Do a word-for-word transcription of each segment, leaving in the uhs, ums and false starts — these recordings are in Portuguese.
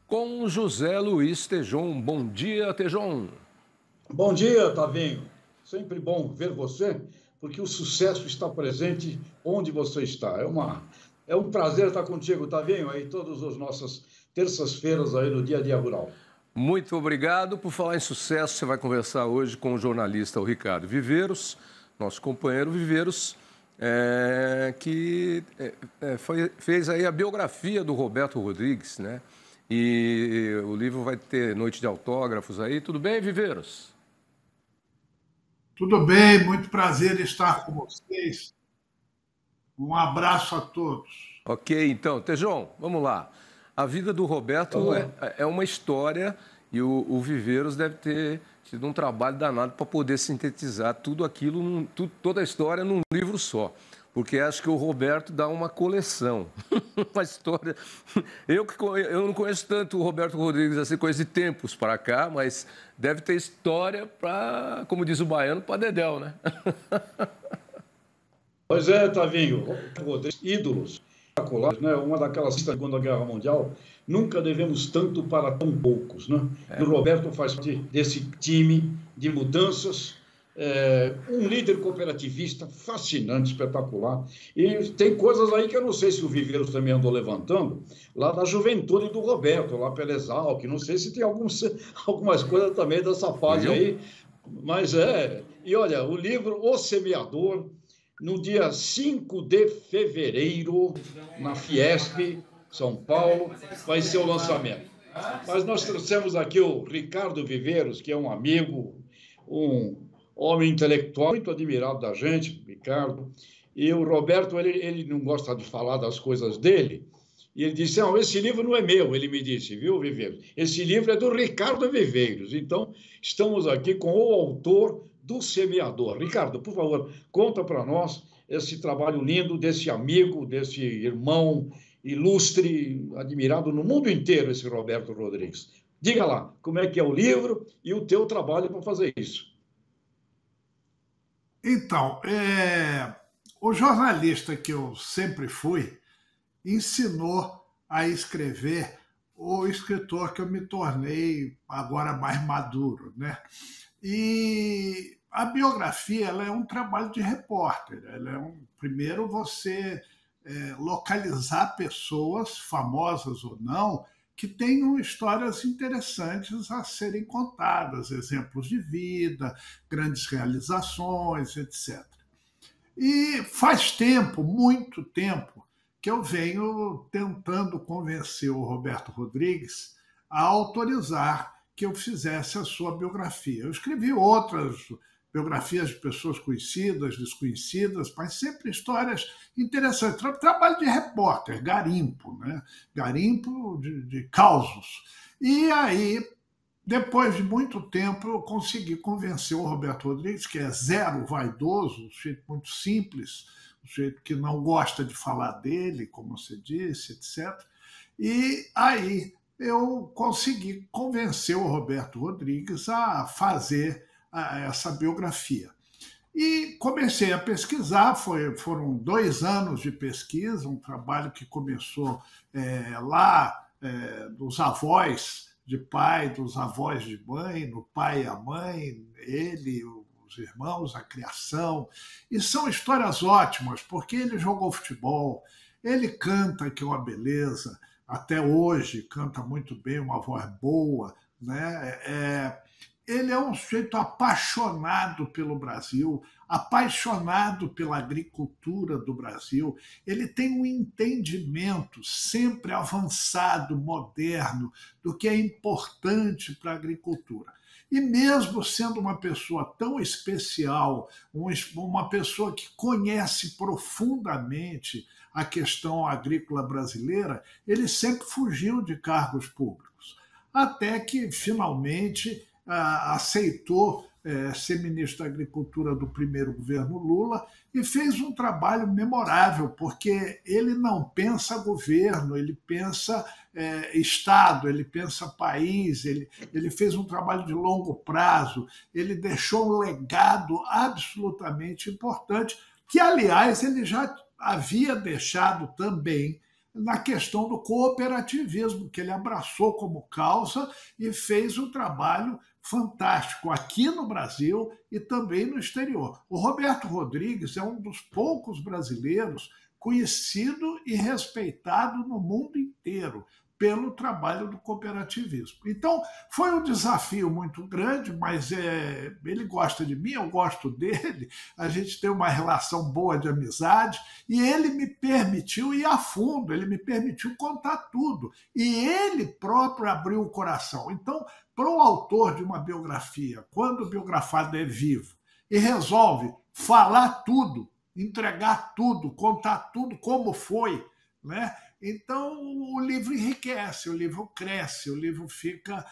com José Luiz Tejon. Bom dia, Tejon. Bom dia, Tavinho. Sempre bom ver você, porque o sucesso está presente onde você está. É, uma, é um prazer estar contigo, Tavinho, aí todas as nossas terças-feiras aí no Dia a Dia Rural. Muito obrigado. Por falar em sucesso, você vai conversar hoje com o jornalista o Ricardo Viveiros, nosso companheiro Viveiros, é, que é, foi, fez aí a biografia do Roberto Rodrigues, né? E o livro vai ter noite de autógrafos aí. Tudo bem, Viveiros? Tudo bem, muito prazer em estar com vocês. Um abraço a todos. Ok, então, Tejon, vamos lá. A vida do Roberto é, é uma história e o, o Viveiros deve ter tido um trabalho danado para poder sintetizar tudo aquilo, num, tudo, toda a história num livro só. Porque acho que o Roberto dá uma coleção, uma história. Eu, que, eu não conheço tanto o Roberto Rodrigues, assim, conheço de tempos para cá, mas deve ter história para, como diz o baiano, para dedéu, né? Pois é, Tavinho, Rodrigues, ídolos, né? Uma daquelas da Segunda Guerra Mundial, nunca devemos tanto para tão poucos, né? É. E o Roberto faz parte desse time de mudanças. É, um líder cooperativista fascinante, espetacular. E tem coisas aí que eu não sei se o Viveiros também andou levantando, lá da juventude do Roberto, lá pela Exalc, não sei se tem alguns, algumas coisas também dessa fase aí, mas é... E olha, o livro O Semeador, no dia cinco de fevereiro, na Fiesp, São Paulo, vai ser o lançamento. Mas nós trouxemos aqui o Ricardo Viveiros, que é um amigo, um homem intelectual, muito admirado da gente, Ricardo. E o Roberto, ele, ele não gosta de falar das coisas dele. E ele disse, não, esse livro não é meu, ele me disse, viu, Viveiros? Esse livro é do Ricardo Viveiros. Então, estamos aqui com o autor do Semeador. Ricardo, por favor, conta para nós esse trabalho lindo desse amigo, desse irmão ilustre, admirado no mundo inteiro, esse Roberto Rodrigues. Diga lá, como é que é o livro e o teu trabalho para fazer isso. Então, é, o jornalista que eu sempre fui ensinou a escrever o escritor que eu me tornei agora mais maduro, né? E a biografia, ela é um trabalho de repórter. Ela é um, primeiro você é, localizar pessoas, famosas ou não, que tenham histórias interessantes a serem contadas, exemplos de vida, grandes realizações, etcétera. E faz tempo, muito tempo, que eu venho tentando convencer o Roberto Rodrigues a autorizar que eu fizesse a sua biografia. Eu escrevi outras biografias de pessoas conhecidas, desconhecidas, mas sempre histórias interessantes. Trabalho de repórter, garimpo, né? Garimpo de, de causos. E aí, depois de muito tempo, eu consegui convencer o Roberto Rodrigues, que é zero vaidoso, um sujeito muito simples, um sujeito que não gosta de falar dele, como você disse, etcétera. E aí eu consegui convencer o Roberto Rodrigues a fazer essa biografia. E comecei a pesquisar, foi, foram dois anos de pesquisa, um trabalho que começou é, lá é, dos avós de pai, dos avós de mãe, no pai e a mãe, ele, os irmãos, a criação. E são histórias ótimas, porque ele jogou futebol, ele canta, que é uma beleza, até hoje canta muito bem, uma voz boa, né? É, ele é um sujeito apaixonado pelo Brasil, apaixonado pela agricultura do Brasil. Ele tem um entendimento sempre avançado, moderno, do que é importante para a agricultura. E mesmo sendo uma pessoa tão especial, uma pessoa que conhece profundamente a questão agrícola brasileira, ele sempre fugiu de cargos públicos. Até que, finalmente, aceitou é, ser ministro da Agricultura do primeiro governo Lula e fez um trabalho memorável, porque ele não pensa governo, ele pensa é, Estado, ele pensa país, ele, ele fez um trabalho de longo prazo, ele deixou um legado absolutamente importante, que, aliás, ele já havia deixado também na questão do cooperativismo, que ele abraçou como causa e fez um trabalho fantástico aqui no Brasil e também no exterior. O Roberto Rodrigues é um dos poucos brasileiros conhecido e respeitado no mundo inteiro pelo trabalho do cooperativismo. Então, foi um desafio muito grande, mas é, ele gosta de mim, eu gosto dele, a gente tem uma relação boa de amizade, e ele me permitiu ir a fundo, ele me permitiu contar tudo, e ele próprio abriu o coração. Então, para o autor de uma biografia, quando o biografado é vivo e resolve falar tudo, entregar tudo, contar tudo como foi, né? Então, o livro enriquece, o livro cresce, o livro fica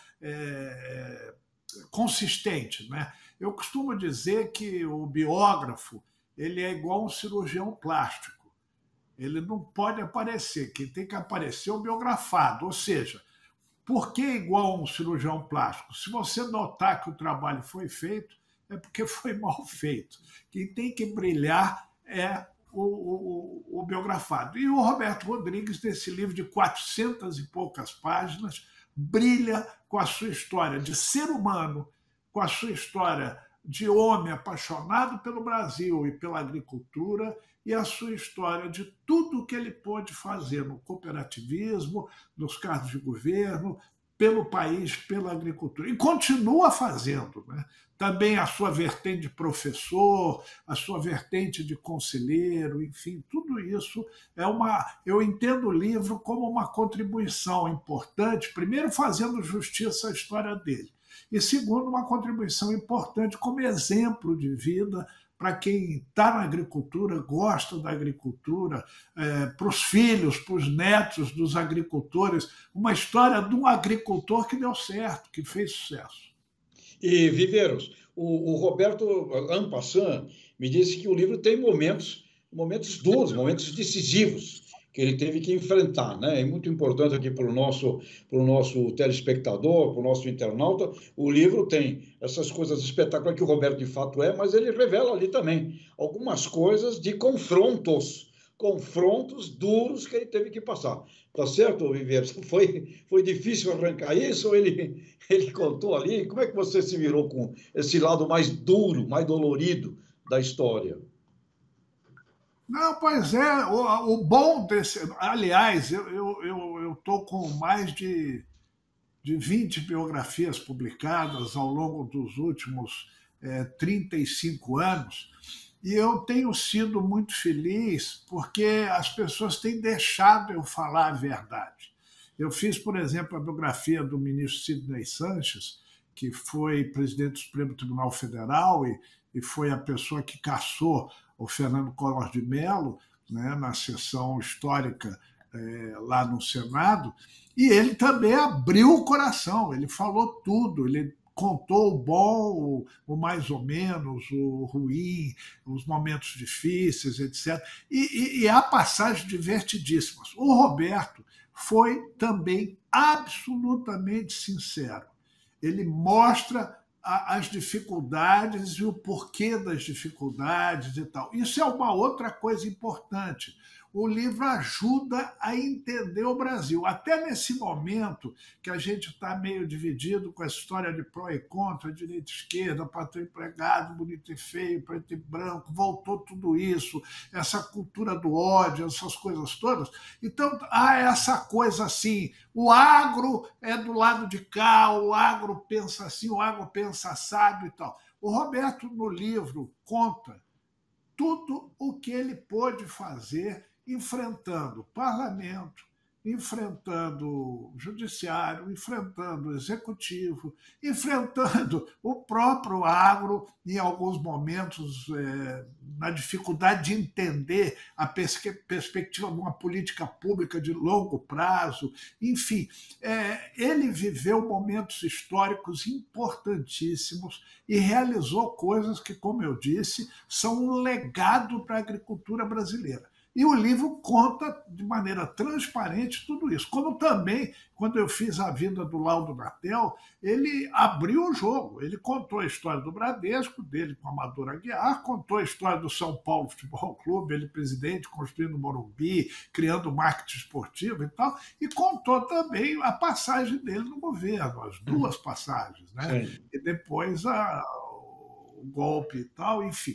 é, consistente, né? Eu costumo dizer que o biógrafo ele é igual um cirurgião plástico. Ele não pode aparecer, quem tem que aparecer é o biografado. Ou seja, por que igual um cirurgião plástico? Se você notar que o trabalho foi feito, é porque foi mal feito. Quem tem que brilhar é O, o, o biografado. E o Roberto Rodrigues, nesse livro de quatrocentas e poucas páginas, brilha com a sua história de ser humano, com a sua história de homem apaixonado pelo Brasil e pela agricultura, e a sua história de tudo que ele pôde fazer no cooperativismo, nos cargos de governo, pelo país, pela agricultura. E continua fazendo, né? Também a sua vertente de professor, a sua vertente de conselheiro, enfim, tudo isso é uma... Eu entendo o livro como uma contribuição importante, primeiro fazendo justiça à história dele, e segundo, uma contribuição importante como exemplo de vida para quem está na agricultura, gosta da agricultura, é, para os filhos, para os netos dos agricultores, uma história de um agricultor que deu certo, que fez sucesso. E, Viveiros, o, o Roberto en passant me disse que o livro tem momentos, momentos duros, momentos decisivos, que ele teve que enfrentar, né? É muito importante aqui para o nosso, para o nosso telespectador, para o nosso internauta. O livro tem essas coisas espetaculares que o Roberto de fato é, mas ele revela ali também algumas coisas de confrontos, confrontos duros que ele teve que passar. Tá certo, Viveiro? Foi, foi difícil arrancar isso? Ou ele, ele contou ali? Como é que você se virou com esse lado mais duro, mais dolorido da história? Não, pois é, o, o bom desse... Aliás, eu estou eu, eu, eu com mais de, de vinte biografias publicadas ao longo dos últimos é, trinta e cinco anos, e eu tenho sido muito feliz porque as pessoas têm deixado eu falar a verdade. Eu fiz, por exemplo, a biografia do ministro Sidney Sanches, que foi presidente do Supremo Tribunal Federal e, e foi a pessoa que cassou o Fernando Collor de Mello, né, na sessão histórica é, lá no Senado, e ele também abriu o coração, ele falou tudo, ele contou o bom, o, o mais ou menos, o ruim, os momentos difíceis, etcétera. E, e, e há passagens divertidíssimas. O Roberto foi também absolutamente sincero. Ele mostra as dificuldades e o porquê das dificuldades e tal. Isso é uma outra coisa importante. O livro ajuda a entender o Brasil. Até nesse momento que a gente está meio dividido com a história de pró e contra, direita e esquerda, patrão empregado, bonito e feio, preto e branco, voltou tudo isso, essa cultura do ódio, essas coisas todas. Então, há essa coisa assim, o agro é do lado de cá, o agro pensa assim, o agro pensa assado e tal. O Roberto, no livro, conta tudo o que ele pôde fazer enfrentando parlamento, enfrentando o judiciário, enfrentando o executivo, enfrentando o próprio agro, em alguns momentos, é, na dificuldade de entender a pers perspectiva de uma política pública de longo prazo. Enfim, é, ele viveu momentos históricos importantíssimos e realizou coisas que, como eu disse, são um legado para a agricultura brasileira. E o livro conta de maneira transparente tudo isso. Como também, quando eu fiz a vida do Laudo Natel, ele abriu o jogo. Ele contou a história do Bradesco, dele com a Amador Aguiar, contou a história do São Paulo Futebol Clube, ele presidente, construindo o Morumbi, criando marketing esportivo e tal, e contou também a passagem dele no governo, as duas passagens, né? Sim. E depois a, o golpe e tal, enfim.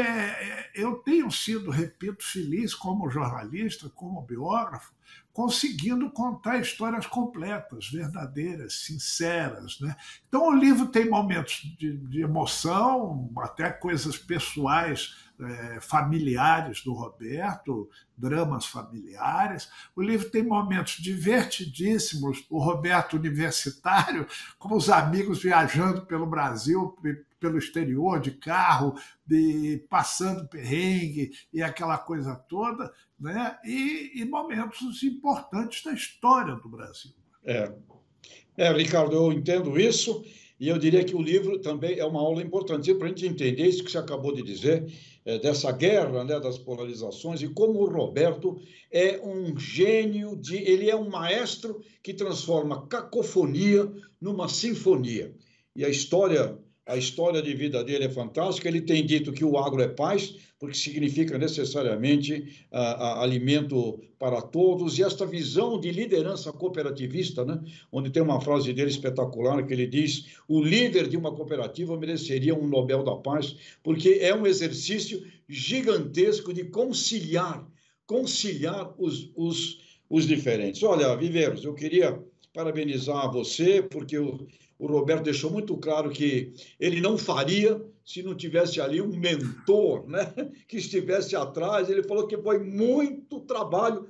É, eu tenho sido, repito, feliz como jornalista, como biógrafo, conseguindo contar histórias completas, verdadeiras, sinceras, né? Então o livro tem momentos de, de emoção, até coisas pessoais, é, familiares do Roberto, dramas familiares. O livro tem momentos divertidíssimos, o Roberto universitário, com os amigos viajando pelo Brasil, pelo exterior, de carro, de, passando perrengue e aquela coisa toda, né? e, e momentos importantes da história do Brasil. É. é, Ricardo, eu entendo isso, e eu diria que o livro também é uma aula importante para a gente entender isso que você acabou de dizer, é, dessa guerra, né, das polarizações, e como o Roberto é um gênio, de, ele é um maestro que transforma cacofonia numa sinfonia. E a história... A história de vida dele é fantástica. Ele tem dito que o agro é paz, porque significa necessariamente uh, uh, alimento para todos. E esta visão de liderança cooperativista, né? Onde tem uma frase dele espetacular, que ele diz: o líder de uma cooperativa mereceria um Nobel da Paz, porque é um exercício gigantesco de conciliar, conciliar os, os, os diferentes. Olha, Viveiros, eu queria parabenizar você, porque o O Roberto deixou muito claro que ele não faria se não tivesse ali um mentor, né, que estivesse atrás. Ele falou que foi muito trabalho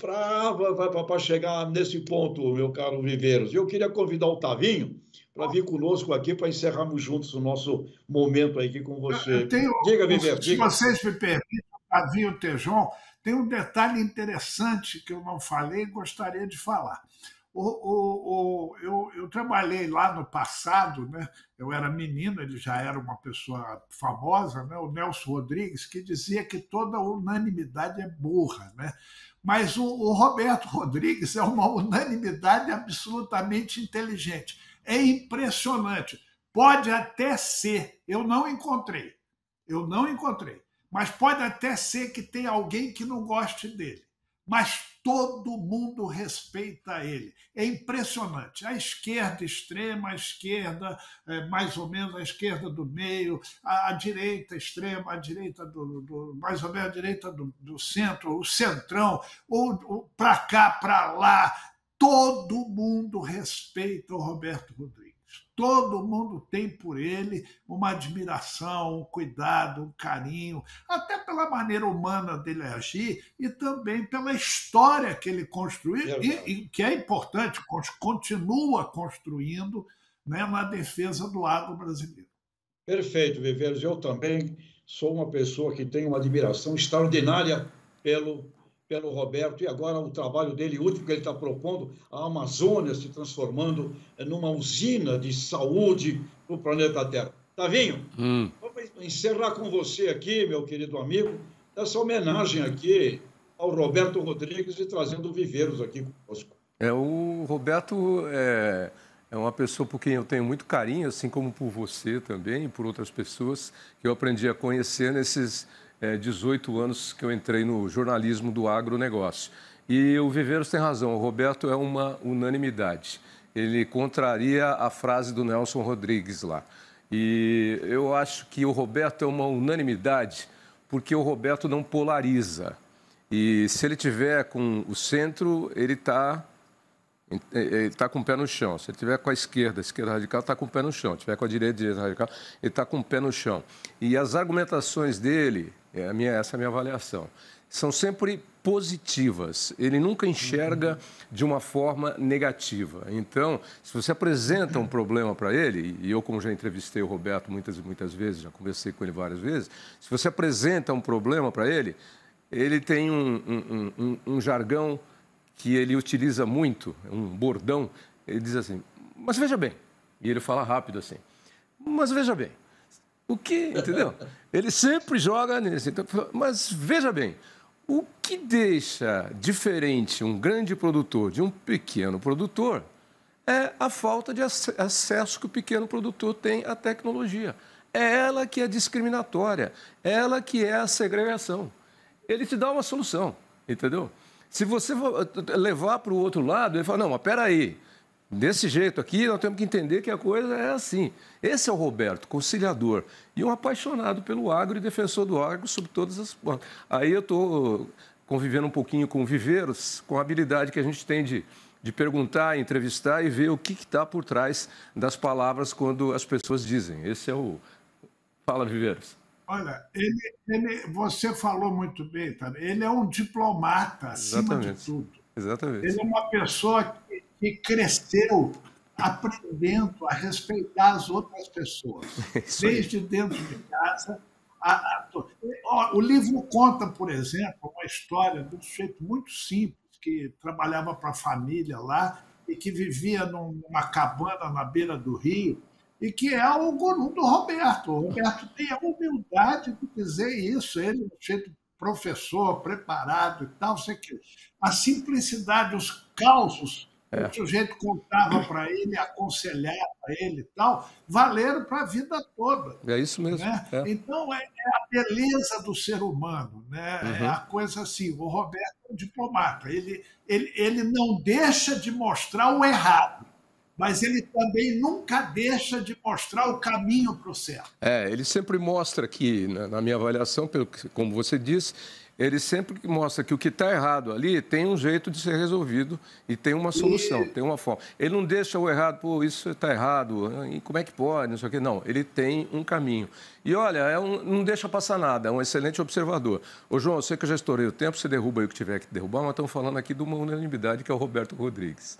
para chegar nesse ponto, meu caro Viveiros. Eu queria convidar o Tavinho para vir conosco aqui, para encerrarmos juntos o nosso momento aqui com você. Tenho, diga, Viveiros. Se diga. Vocês me permitem, Tavinho Tejon, tem um detalhe interessante que eu não falei e gostaria de falar. O, o, o, eu, eu trabalhei lá no passado, né? Eu era menino, ele já era uma pessoa famosa, né? O Nelson Rodrigues, que dizia que toda unanimidade é burra, né? Mas o, o Roberto Rodrigues é uma unanimidade absolutamente inteligente. É impressionante. Pode até ser, eu não encontrei, eu não encontrei, mas pode até ser que tenha alguém que não goste dele. Mas todo mundo respeita ele. É impressionante. A esquerda extrema, a esquerda, é, mais ou menos a esquerda do meio, a, a direita extrema, a direita do, do mais ou menos a direita do, do centro, o centrão, ou, ou para cá, para lá, todo mundo respeita o Roberto Rodrigues. Todo mundo tem por ele uma admiração, um cuidado, um carinho, até pela maneira humana dele agir e também pela história que ele construiu, e, e que é importante, continua construindo, né, na defesa do agro brasileiro. Perfeito, Viveiros. Eu também sou uma pessoa que tem uma admiração extraordinária pelo pelo Roberto, e agora o trabalho dele, o último que ele está propondo, a Amazônia se transformando numa usina de saúde para o planeta Terra. Tavinho, hum. vamos encerrar com você aqui, meu querido amigo, essa homenagem aqui ao Roberto Rodrigues e trazendo o Viveiros aqui conosco. É, o Roberto é, é uma pessoa por quem eu tenho muito carinho, assim como por você também e por outras pessoas que eu aprendi a conhecer nesses É, dezoito anos que eu entrei no jornalismo do agronegócio. E o Viveiros tem razão, o Roberto é uma unanimidade. Ele contraria a frase do Nelson Rodrigues lá. E eu acho que o Roberto é uma unanimidade porque o Roberto não polariza. E se ele tiver com o centro, ele está ele tá com o pé no chão. Se ele tiver com a esquerda, a esquerda radical, está com o pé no chão. Se tiver com a direita, a direita radical, ele está com o pé no chão. E as argumentações dele, é a minha, essa é a minha avaliação, são sempre positivas. Ele nunca enxerga de uma forma negativa. Então, se você apresenta um problema para ele, e eu, como já entrevistei o Roberto muitas e muitas vezes, já conversei com ele várias vezes, se você apresenta um problema para ele, ele tem um, um, um, um jargão que ele utiliza muito, um bordão, ele diz assim, mas veja bem, e ele fala rápido assim, mas veja bem, o que, entendeu? Ele sempre joga nesse, então, mas veja bem, O que deixa diferente um grande produtor de um pequeno produtor é a falta de acesso que o pequeno produtor tem à tecnologia. É ela que é discriminatória, ela que é a segregação. Ele te dá uma solução, entendeu? Se você levar para o outro lado, ele fala, não, mas peraí, desse jeito aqui nós temos que entender que a coisa é assim. Esse é o Roberto, conciliador, e um apaixonado pelo agro e defensor do agro sobre todas as formas. Aí eu estou convivendo um pouquinho com viveiros, com a habilidade que a gente tem de, de perguntar, entrevistar e ver o que está por trás das palavras quando as pessoas dizem. Esse é o... Fala, Viveiros. Olha, ele, ele, você falou muito bem, tá? Ele é um diplomata, acima Exatamente. de tudo. Exatamente. Ele é uma pessoa que, que cresceu aprendendo a respeitar as outras pessoas, desde dentro de casa. A, a, ó, o livro conta, por exemplo, uma história de um sujeito muito simples, que trabalhava para a família lá e que vivia numa cabana na beira do rio, e que é o guru do Roberto. O Roberto tem a humildade de dizer isso, ele é um sujeito professor, preparado e tal, sei que a simplicidade, os causos que é. o sujeito contava para ele, aconselhava ele e tal, valeram para a vida toda. É isso mesmo. Né? É. Então, é, é a beleza do ser humano, né? Uhum. É a coisa assim, o Roberto é um diplomata, ele, ele, ele não deixa de mostrar o errado, mas ele também nunca deixa de mostrar o caminho para o certo. É, ele sempre mostra que, na minha avaliação, pelo que, como você disse, ele sempre mostra que o que está errado ali tem um jeito de ser resolvido e tem uma solução, e... tem uma forma. Ele não deixa o errado, pô, isso está errado, e como é que pode, não sei o quê. Não, ele tem um caminho. E, olha, é um, não deixa passar nada, é um excelente observador. Ô, João, eu sei que eu já estourei o tempo, você derruba aí o que tiver que derrubar, mas estamos falando aqui de uma unanimidade, que é o Roberto Rodrigues.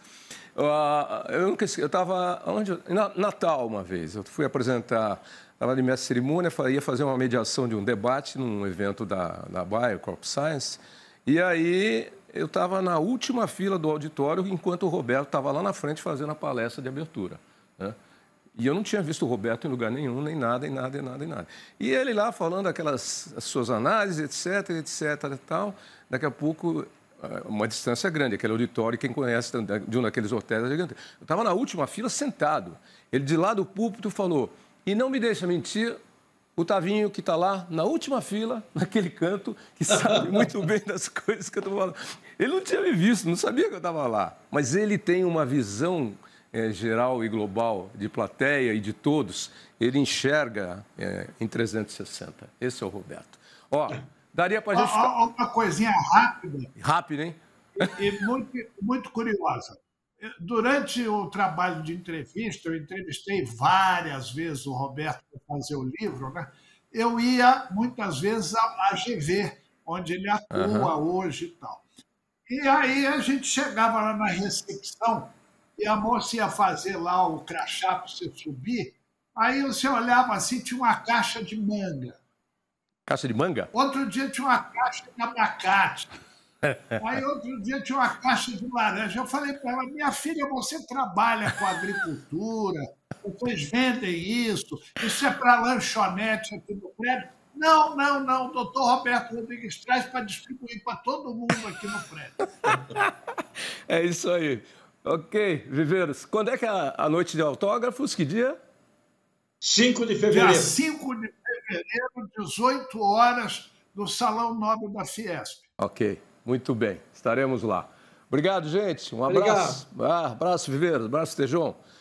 Uh, eu nunca esqueci, eu estava na Natal uma vez, eu fui apresentar, estava de mestre de cerimônia, ia fazer uma mediação de um debate num evento da, da Bayer Crop Science, e aí eu estava na última fila do auditório, enquanto o Roberto estava lá na frente fazendo a palestra de abertura, né? E eu não tinha visto o Roberto em lugar nenhum, nem nada, nem nada, nem nada, nem nada. E ele lá falando aquelas as suas análises, etc, etc e tal, daqui a pouco... uma distância grande, aquele auditório, quem conhece de um daqueles hotéis, eu estava na última fila sentado. Ele, de lá do púlpito, falou, e não me deixa mentir, o Tavinho que está lá na última fila, naquele canto, que sabe muito bem das coisas que eu estou falando. Ele não tinha me visto, não sabia que eu estava lá. Mas ele tem uma visão é, geral e global de plateia e de todos. Ele enxerga é, em trezentos e sessenta. Esse é o Roberto. Ó... Daria para a gente ficar... Uma coisinha rápida. Rápida, hein? E, e muito, muito curiosa. Durante o trabalho de entrevista, eu entrevistei várias vezes o Roberto para fazer o livro, né? Eu ia, muitas vezes, à A G V, onde ele atua uhum. hoje e tal. E aí a gente chegava lá na recepção e a moça ia fazer lá o crachá para você subir, aí você olhava assim, tinha uma caixa de manga. Caixa de manga? Outro dia tinha uma caixa de abacate. Aí outro dia tinha uma caixa de laranja. Eu falei para ela, minha filha, você trabalha com agricultura, vocês vendem isso, isso é para lanchonete aqui no prédio. Não, não, não, o doutor Roberto Rodrigues traz para distribuir para todo mundo aqui no prédio. É isso aí. Ok, Viveiros, quando é que é a noite de autógrafos? Que dia? cinco de fevereiro. Dia cinco de fevereiro, dezoito horas, no Salão Nobre da Fiesp. Ok, muito bem. Estaremos lá. Obrigado, gente. Um abraço. Ah, abraço, Viveiros. Abraço, Tejon.